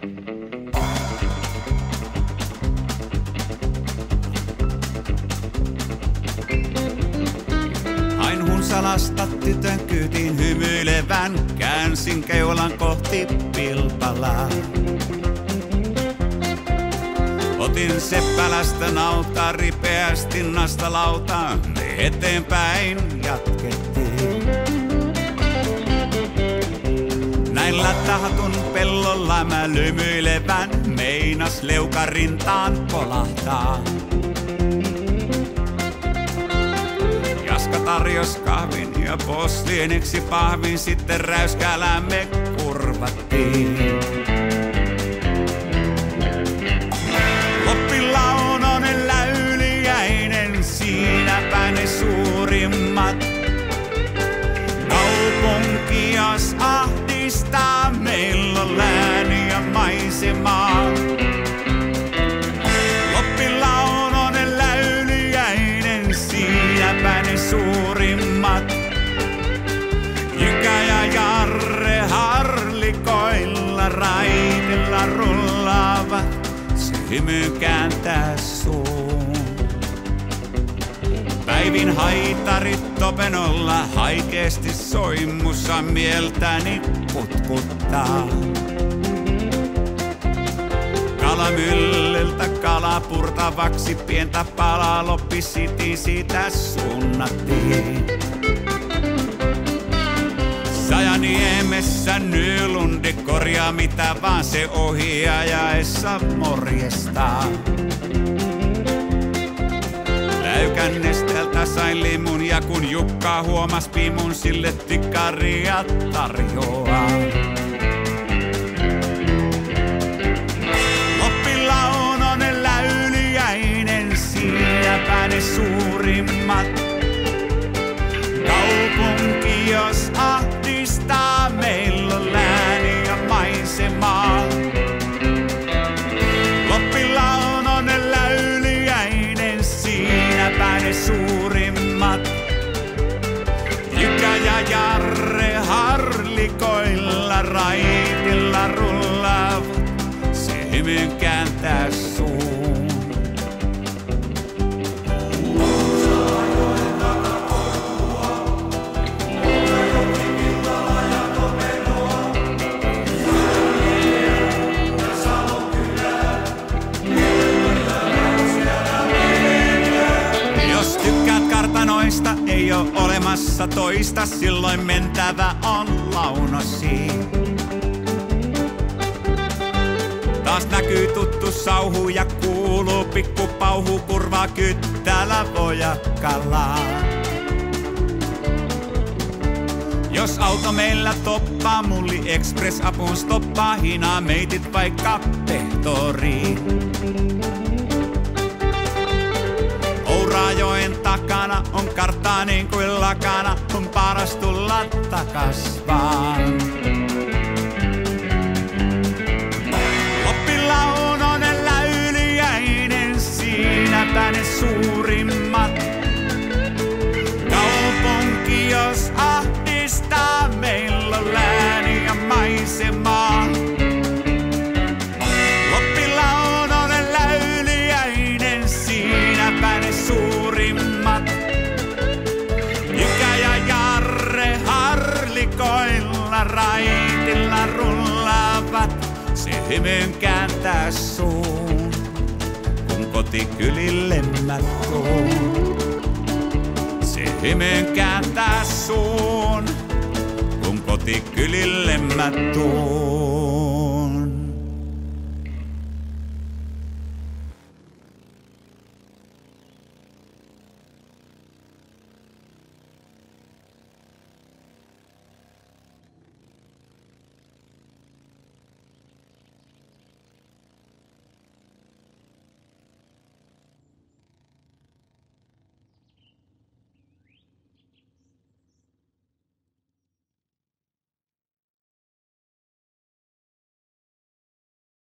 Hain hunsalasta tytön kyytiin hymyilevän, käänsin keulan kohti Pilpalaa. Otin seppälästä nautaa, ripeästi nastalautaan, me eteenpäin jatkettiin. Näin lättähatun pellolla mä lymyilevän, meinas leukarintaan kolahtaa. Jaska tarjos kahvin ja posliiniksi pahvin, sitten räyskäällään me kurvattiin. Loppilaunonen läyliäinen, siinäpä ne suurimmat. Kaupunki jos ahdistaa, meillä on lääni ja maisemaa. Loppilaunonen läyliäinen, siinäpä ne suurimmat. Jykä ja Jarre harlikoilla raitilla rullaavat, se hymy kääntää suun. Päivin haitarit topenolla haikeesti soimussa mieltäni kutkuttaa. Kalamyllyltä kala purtavaksi pientä palaa Loppicity siitä suunnattiin. Sajaniemessä Nylundi korjaa mitä vaan se ohjaajaessa morjestaa. Läykännesteltä sain limun ja kun Jukka huomas pimun, sille tikaria tarjoaa. Loppilaunonen läyliäinen, siinäpä ne suurimmat. Kaupunki jos ahdistaa, meillä on lääni ja maisemaa. Loppilaunonen läyliäinen, siinäpä ne suurimmat. Jykä ja Jarre harlikoilla raitilla rullaavat, se hymyn kääntää suun. Kartanoista ei oo olemassa toista, silloin mentävä on Launosiin. Taas näkyy tuttu sauhu ja kuuluu pikku pauhu, kurvaa Kyttälä Vojakkalaa. Jos auto meillä toppaa, Mulli Express apun stoppaa, hinaa meitit vaikka Pehtoriin. Ourajoen takana on karttaa niin kuin lakana, on paras tulla takas vaan. Loppilaunonen läyliäinen, siinäpä ne suurimmat. Kaupunki jos ahdistaa, meillä on lääni ja maisemaa. Loppilaunonen läyliäinen, siinäpä ne suurimmat. Jykä ja Jarre harlikoilla raitilla rullaavat, se hymyn kääntää suun, kun kotikylille mä tuun. Se hymyn kääntää suun, kun kotikylille mä tuun.